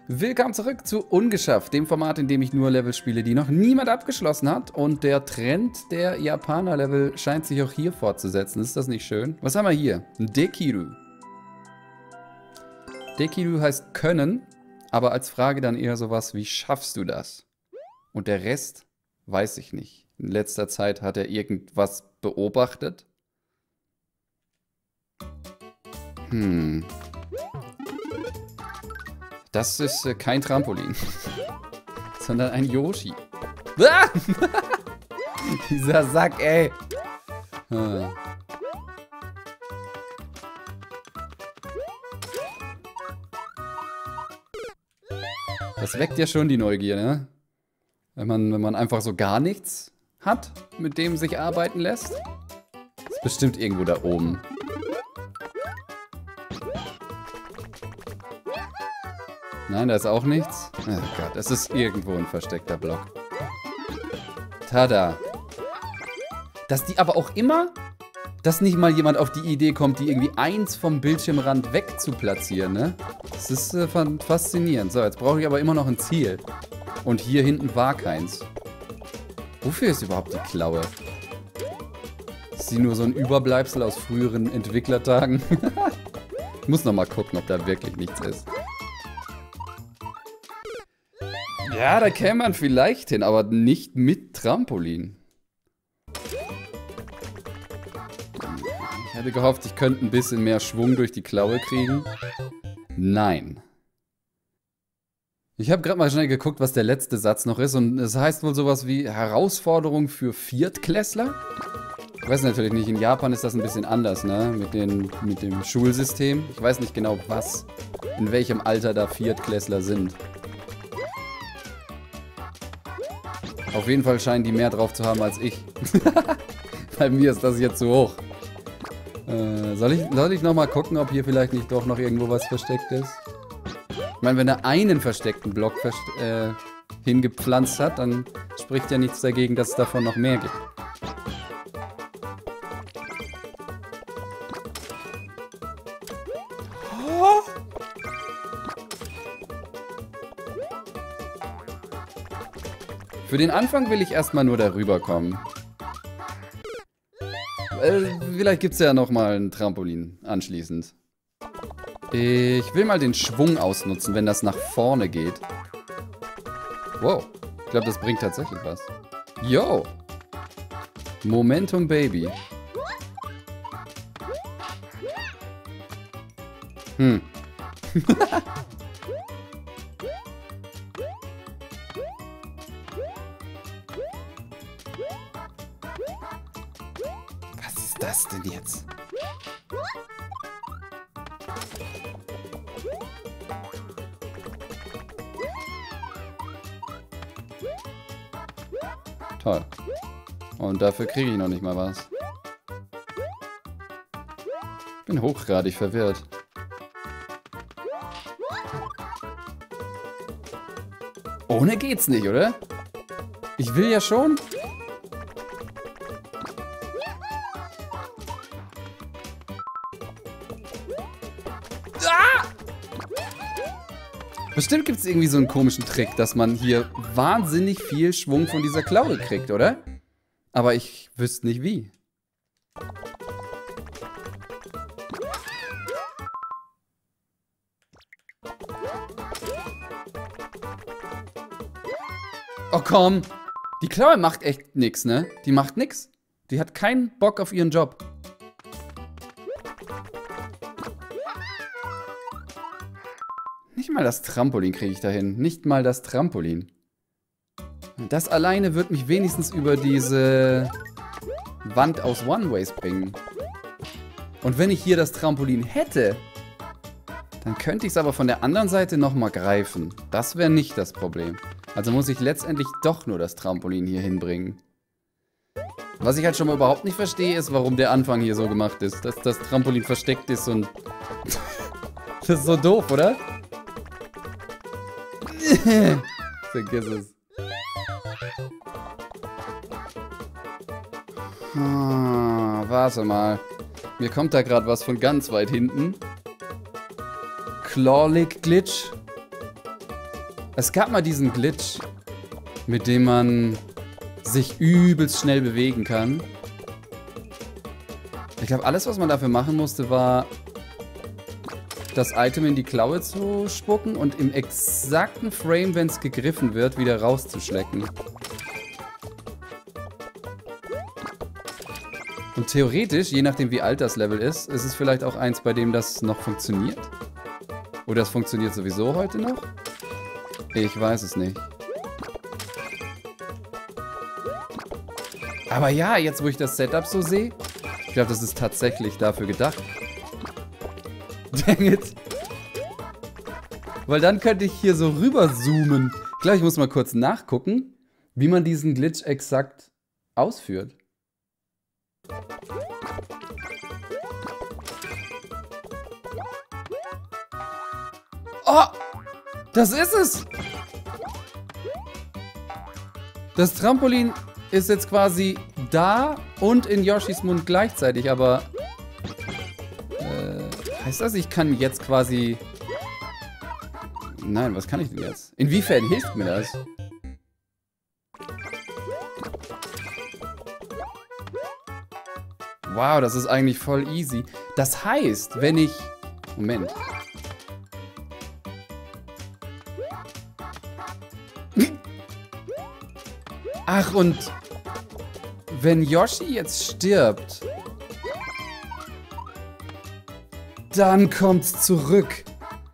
Willkommen zurück zu Ungeschafft, dem Format, in dem ich nur Level spiele, die noch niemand abgeschlossen hat. Und der Trend der Japaner-Level scheint sich auch hier fortzusetzen. Ist das nicht schön? Was haben wir hier? Ein Dekiru. Dekiru heißt können, aber als Frage dann eher sowas wie, schaffst du das? Und der Rest weiß ich nicht. In letzter Zeit hat er irgendwas beobachtet. Das ist kein Trampolin, sondern ein Yoshi. Ah! Dieser Sack, ey. Das weckt ja schon die Neugier, ne? Wenn man einfach so gar nichts hat, mit dem sich arbeiten lässt. Ist bestimmt irgendwo da oben. Nein, da ist auch nichts. Oh Gott, es ist irgendwo ein versteckter Block. Tada. Dass die aber auch immer, dass nicht mal jemand auf die Idee kommt, die irgendwie eins vom Bildschirmrand weg zu platzieren, ne? Das ist faszinierend. So, jetzt brauche ich aber immer noch ein Ziel. Und hier hinten war keins. Wofür ist überhaupt die Klaue? Ist sie nur so ein Überbleibsel aus früheren Entwicklertagen? Ich muss noch mal gucken, ob da wirklich nichts ist. Ja, da käme man vielleicht hin, aber nicht mit Trampolin. Ich hätte gehofft, ich könnte ein bisschen mehr Schwung durch die Klaue kriegen. Nein. Ich habe gerade mal schnell geguckt, was der letzte Satz noch ist. Und es heißt wohl sowas wie Herausforderung für Viertklässler. Ich weiß natürlich nicht, in Japan ist das ein bisschen anders, ne? Mit dem Schulsystem. Ich weiß nicht genau, in welchem Alter da Viertklässler sind. Auf jeden Fall scheinen die mehr drauf zu haben als ich. Bei mir ist das jetzt zu hoch. Soll ich nochmal gucken, ob hier vielleicht nicht doch noch irgendwo was versteckt ist? Ich meine, wenn er einen versteckten Block hingepflanzt hat, dann spricht ja nichts dagegen, dass es davon noch mehr gibt. Für den Anfang will ich erstmal nur darüber kommen. Vielleicht gibt es ja nochmal ein Trampolin anschließend. Ich will mal den Schwung ausnutzen, wenn das nach vorne geht. Wow, ich glaube, das bringt tatsächlich was. Yo! Momentum Baby. Was ist das denn jetzt? Toll. Und dafür kriege ich noch nicht mal was. Bin hochgradig verwirrt. Ohne geht's nicht, oder? Ich will ja schon. Bestimmt gibt es irgendwie so einen komischen Trick, dass man hier wahnsinnig viel Schwung von dieser Klaue kriegt, oder? Aber ich wüsste nicht wie. Oh komm! Die Klaue macht echt nix, ne? Die macht nix. Die hat keinen Bock auf ihren Job. Nicht mal das Trampolin kriege ich dahin. Nicht mal das Trampolin. Das alleine wird mich wenigstens über diese Wand aus One-Ways bringen. Und wenn ich hier das Trampolin hätte, dann könnte ich es aber von der anderen Seite nochmal greifen. Das wäre nicht das Problem. Also muss ich letztendlich doch nur das Trampolin hier hinbringen. Was ich halt schon mal überhaupt nicht verstehe, ist, warum der Anfang hier so gemacht ist. Dass das Trampolin versteckt ist und... Das ist so doof, oder? Vergiss es. Warte mal. Mir kommt da gerade was von ganz weit hinten. Clawlick Glitch. Es gab mal diesen Glitch, mit dem man sich übelst schnell bewegen kann. Ich glaube, alles, was man dafür machen musste, war das Item in die Klaue zu spucken und im exakten Frame, wenn es gegriffen wird, wieder rauszuschlecken. Und theoretisch, je nachdem wie alt das Level ist es vielleicht auch eins, bei dem das noch funktioniert. Oder es funktioniert sowieso heute noch? Ich weiß es nicht. Aber ja, jetzt wo ich das Setup so sehe, ich glaube, das ist tatsächlich dafür gedacht. Dang it. Weil dann könnte ich hier so rüber zoomen. Ich glaube, ich muss mal kurz nachgucken, wie man diesen Glitch exakt ausführt. Oh! Das ist es! Das Trampolin ist jetzt quasi da und in Yoshis Mund gleichzeitig, aber... heißt das, ich kann jetzt quasi... Nein, was kann ich denn jetzt? Inwiefern hilft mir das? Wow, das ist eigentlich voll easy. Das heißt, wenn ich... Moment. Ach, und wenn Yoshi jetzt stirbt, dann kommt's zurück.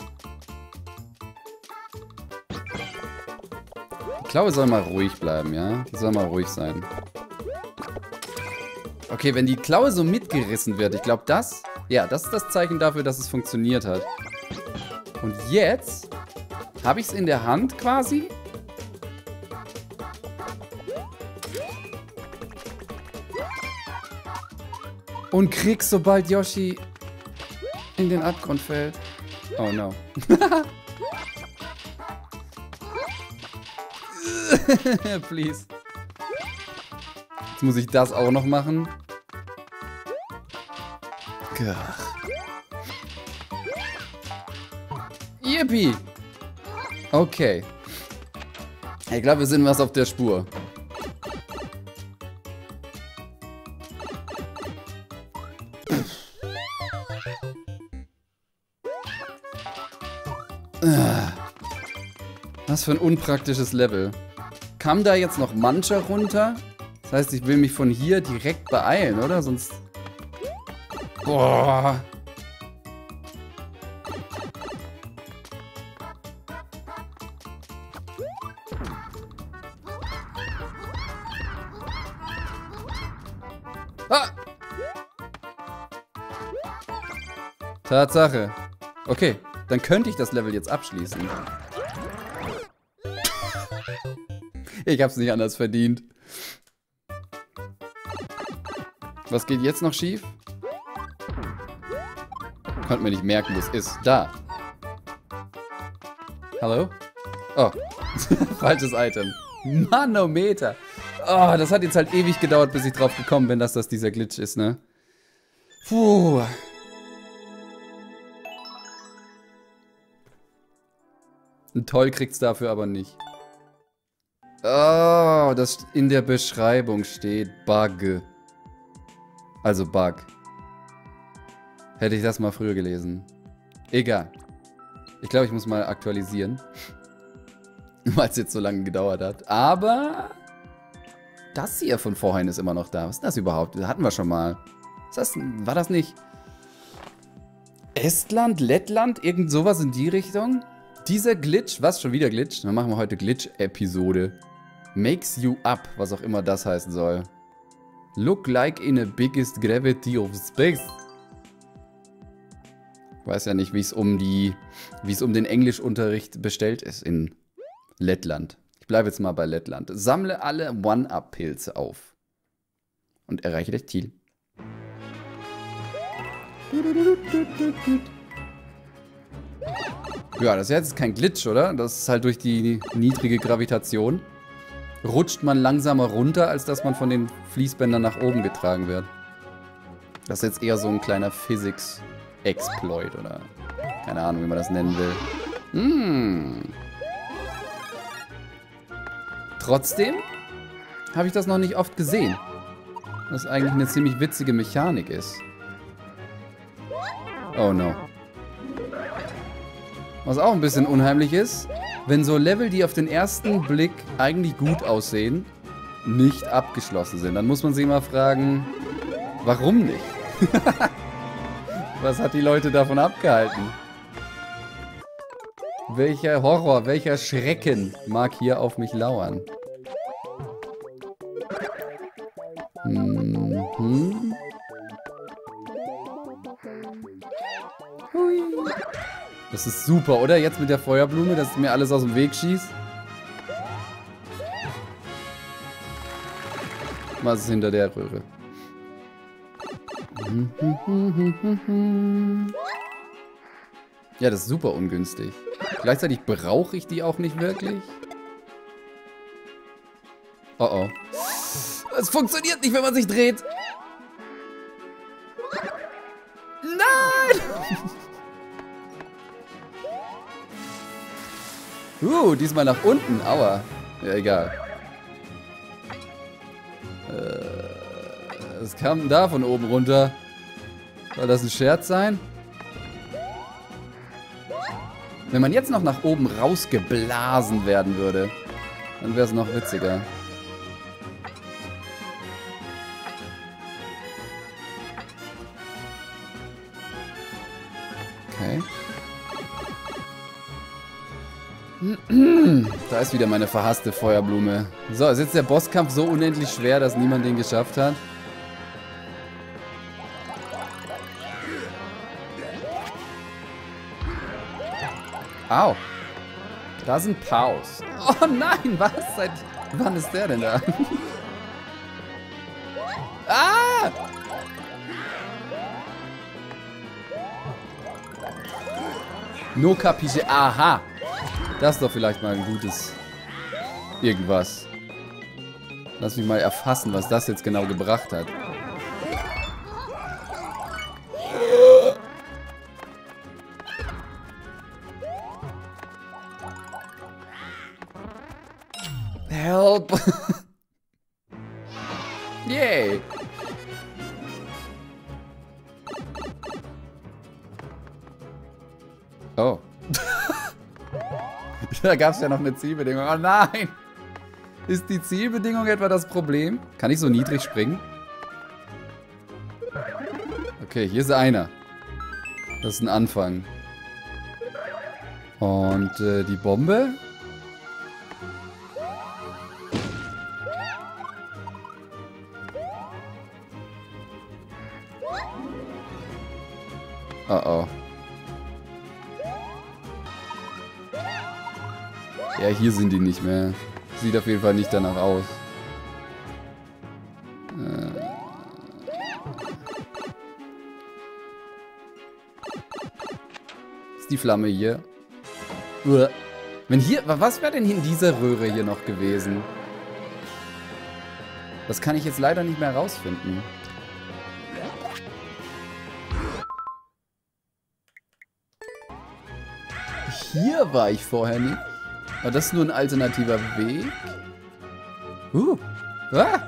Die Klaue soll mal ruhig bleiben, ja? Die soll mal ruhig sein. Okay, wenn die Klaue so mitgerissen wird, ich glaube, das ist das Zeichen dafür, dass es funktioniert hat. Und jetzt habe ich es in der Hand quasi. Und krieg, sobald Yoshi in den Abgrund fällt. Oh no. Please. Jetzt muss ich das auch noch machen. Ach. Yippie. Okay. Ich glaube, wir sind was auf der Spur. Was für ein unpraktisches Level. Kam da jetzt noch Mancha runter? Das heißt, ich will mich von hier direkt beeilen, oder? Sonst... Boah. Ah! Tatsache. Okay, dann könnte ich das Level jetzt abschließen. Ich hab's nicht anders verdient. Was geht jetzt noch schief? Konnte mir nicht merken, wo es ist. Da. Hallo? Oh. Falsches Item. Manometer. Oh, das hat jetzt halt ewig gedauert, bis ich drauf gekommen bin, dass das dieser Glitch ist, ne? Puh. Ein Toll kriegt's dafür aber nicht. Oh, das in der Beschreibung steht Bug. Also Bug. Hätte ich das mal früher gelesen. Egal. Ich glaube, ich muss mal aktualisieren. Weil es jetzt so lange gedauert hat. Aber das hier von vorhin ist immer noch da. Was ist das überhaupt? Das hatten wir schon mal. War das nicht Estland, Lettland? Irgend sowas in die Richtung? Dieser Glitch, was schon wieder Glitch? Dann machen wir heute Glitch-Episode. Makes you up, was auch immer das heißen soll. Look like in a biggest gravity of space. Ich weiß ja nicht, wie es um den Englischunterricht bestellt ist in Lettland. Ich bleibe jetzt mal bei Lettland. Sammle alle One-Up-Pilze auf. Und erreiche das Ziel. Ja, das ist jetzt kein Glitch, oder? Das ist halt durch die niedrige Gravitation. Rutscht man langsamer runter, als dass man von den Fließbändern nach oben getragen wird. Das ist jetzt eher so ein kleiner Physics-Exploit oder keine Ahnung, wie man das nennen will. Trotzdem habe ich das noch nicht oft gesehen. Was eigentlich eine ziemlich witzige Mechanik ist. Oh no. Was auch ein bisschen unheimlich ist, wenn so Level, die auf den ersten Blick eigentlich gut aussehen, nicht abgeschlossen sind. Dann muss man sich mal fragen, warum nicht? Was hat die Leute davon abgehalten? Welcher Horror, welcher Schrecken mag hier auf mich lauern? Mhm. Hui. Das ist super, oder? Jetzt mit der Feuerblume, dass es mir alles aus dem Weg schießt. Was ist hinter der Röhre? Ja, das ist super ungünstig. Gleichzeitig brauche ich die auch nicht wirklich. Oh oh. Es funktioniert nicht, wenn man sich dreht. Nein! Diesmal nach unten. Aua. Ja, egal. Was kam denn da von oben runter? Soll das ein Scherz sein? Wenn man jetzt noch nach oben rausgeblasen werden würde, dann wäre es noch witziger. Okay. Da ist wieder meine verhasste Feuerblume. So, ist jetzt der Bosskampf so unendlich schwer, dass niemand den geschafft hat? Au. Da sind Paus. Oh nein, was? Seit wann ist der denn da? Ah! No capisce. Aha. Das ist doch vielleicht mal ein gutes irgendwas. Lass mich mal erfassen, was das jetzt genau gebracht hat. Help! Yay! Oh. Da gab es ja noch eine Zielbedingung. Oh nein! Ist die Zielbedingung etwa das Problem? Kann ich so niedrig springen? Okay, hier ist einer. Das ist ein Anfang. Und die Bombe? Oh oh. Ja, hier sind die nicht mehr. Sieht auf jeden Fall nicht danach aus. Ist die Flamme hier? Wenn hier... Was wäre denn in dieser Röhre hier noch gewesen? Das kann ich jetzt leider nicht mehr rausfinden. Hier war ich vorher nicht. War das nur ein alternativer Weg? Ah!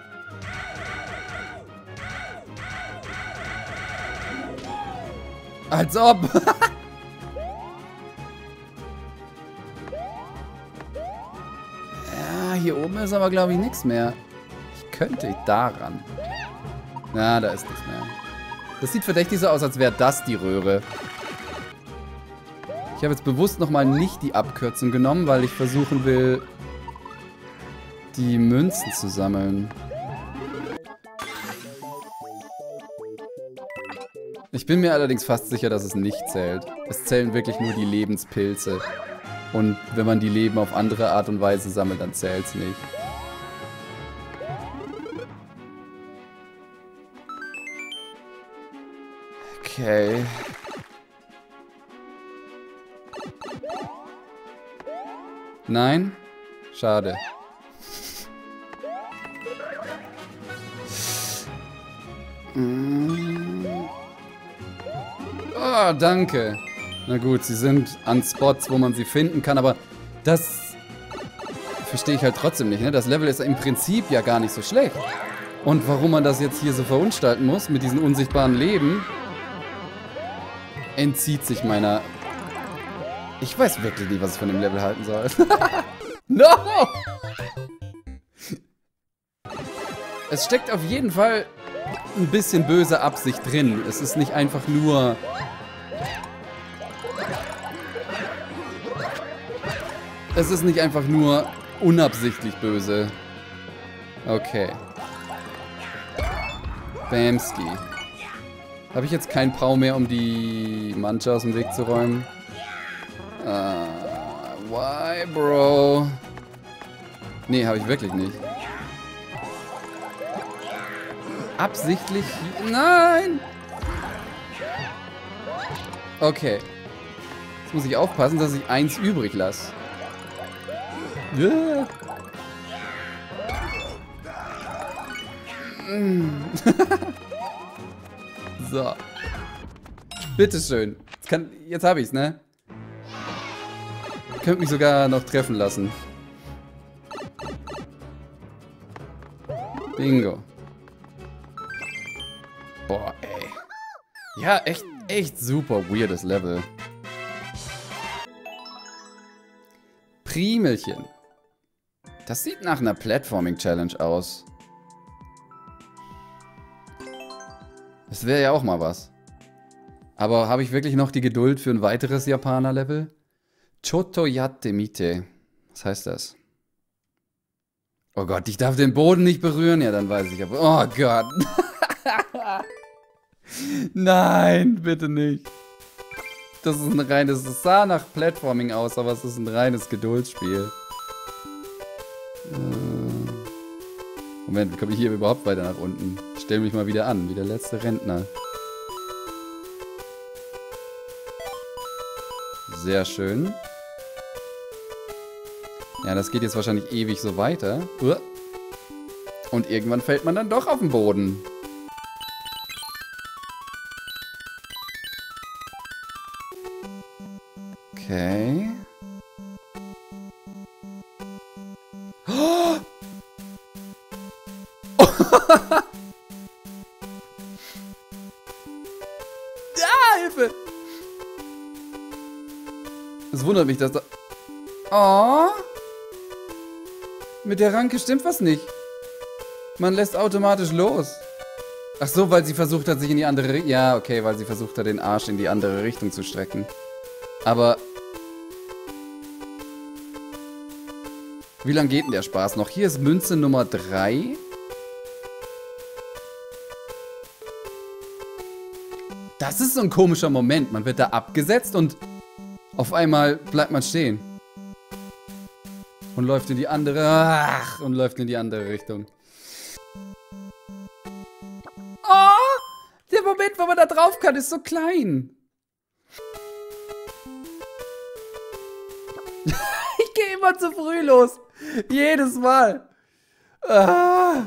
Als ob! Ja, hier oben ist aber, glaube ich, nichts mehr. Ich könnte daran. Na, da ist nichts mehr. Das sieht verdächtig so aus, als wäre das die Röhre. Ich habe jetzt bewusst nochmal nicht die Abkürzung genommen, weil ich versuchen will, die Münzen zu sammeln. Ich bin mir allerdings fast sicher, dass es nicht zählt. Es zählen wirklich nur die Lebenspilze. Und wenn man die Leben auf andere Art und Weise sammelt, dann zählt es nicht. Okay. Nein? Schade. Oh, danke. Na gut, sie sind an Spots, wo man sie finden kann, aber das verstehe ich halt trotzdem nicht, ne? Das Level ist im Prinzip ja gar nicht so schlecht. Und warum man das jetzt hier so verunstalten muss, mit diesen unsichtbaren Leben, entzieht sich meiner... Ich weiß wirklich nicht, was ich von dem Level halten soll. No! Es steckt auf jeden Fall ein bisschen böse Absicht drin. Es ist nicht einfach nur... Es ist nicht einfach nur unabsichtlich böse. Okay. Bamski. Habe ich jetzt keinen Pau mehr, um die Mancha aus dem Weg zu räumen? Why, Bro? Nee, habe ich wirklich nicht. Absichtlich... Nein! Okay. Jetzt muss ich aufpassen, dass ich eins übrig lasse. Yeah. So. Bitteschön. Jetzt habe ich's, ne? Könnt mich sogar noch treffen lassen. Bingo. Boah, ey. Ja, echt super weirdes Level. Primelchen. Das sieht nach einer Platforming-Challenge aus. Das wäre ja auch mal was. Aber habe ich wirklich noch die Geduld für ein weiteres Japaner-Level? Choto Yatte Mite. Was heißt das? Oh Gott, ich darf den Boden nicht berühren. Ja, dann weiß ich aber... Oh Gott. Nein, bitte nicht. Das ist ein reines... Es sah nach Platforming aus, aber es ist ein reines Geduldsspiel. Moment, wie komme ich hier überhaupt weiter nach unten? Ich stell mich mal wieder an, wie der letzte Rentner. Sehr schön. Ja, das geht jetzt wahrscheinlich ewig so weiter. Und irgendwann fällt man dann doch auf den Boden. Okay. Oh! Hilfe! Es wundert mich, dass da... Oh! Mit der Ranke stimmt was nicht. Man lässt automatisch los. Ach so, weil sie versucht hat, sich in die andere... Ja, okay, weil sie versucht hat, den Arsch in die andere Richtung zu strecken. Aber... Wie lange geht denn der Spaß noch? Hier ist Münze Nummer 3. Das ist so ein komischer Moment. Man wird da abgesetzt und auf einmal bleibt man stehen. Und läuft in die andere... Ach, und läuft in die andere Richtung. Oh! Der Moment, wo man da drauf kann, ist so klein. Ich gehe immer zu früh los. Jedes Mal. Ah.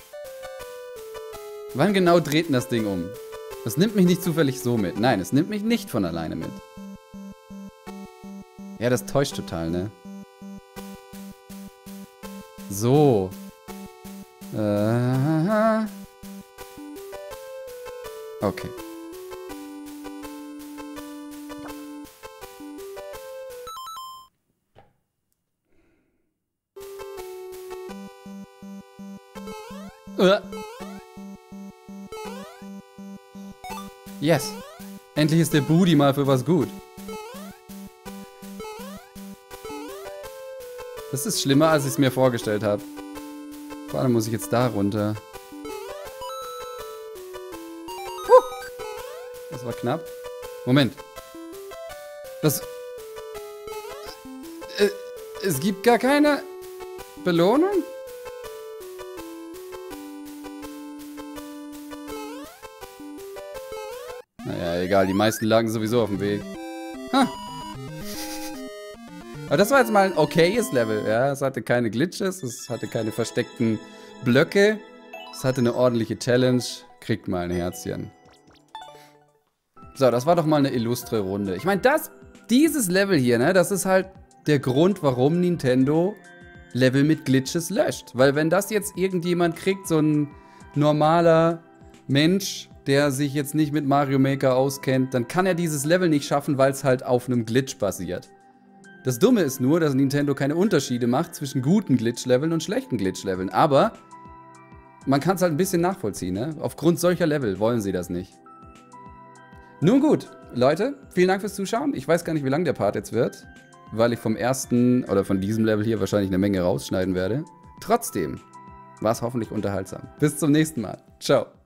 Wann genau dreht denn das Ding um? Das nimmt mich nicht zufällig so mit. Nein, es nimmt mich nicht von alleine mit. Ja, das täuscht total, ne? So. Okay. Yes. Endlich ist der Booty mal für was gut. Das ist schlimmer, als ich es mir vorgestellt habe. Vor allem muss ich jetzt da runter. Das war knapp. Moment. Das... es gibt gar keine Belohnung? Naja, egal. Die meisten lagen sowieso auf dem Weg. Ha. Aber das war jetzt mal ein okayes Level, ja. Es hatte keine Glitches, es hatte keine versteckten Blöcke. Es hatte eine ordentliche Challenge. Kriegt mal ein Herzchen. So, das war doch mal eine illustre Runde. Ich meine, dieses Level hier, ne, das ist halt der Grund, warum Nintendo Level mit Glitches löscht. Weil wenn das jetzt irgendjemand kriegt, so ein normaler Mensch, der sich jetzt nicht mit Mario Maker auskennt, dann kann er dieses Level nicht schaffen, weil es halt auf einem Glitch basiert. Das Dumme ist nur, dass Nintendo keine Unterschiede macht zwischen guten Glitch-Leveln und schlechten Glitch-Leveln. Aber man kann es halt ein bisschen nachvollziehen, ne? Aufgrund solcher Level wollen sie das nicht. Nun gut, Leute, vielen Dank fürs Zuschauen. Ich weiß gar nicht, wie lang der Part jetzt wird, weil ich vom ersten oder von diesem Level hier wahrscheinlich eine Menge rausschneiden werde. Trotzdem war es hoffentlich unterhaltsam. Bis zum nächsten Mal. Ciao.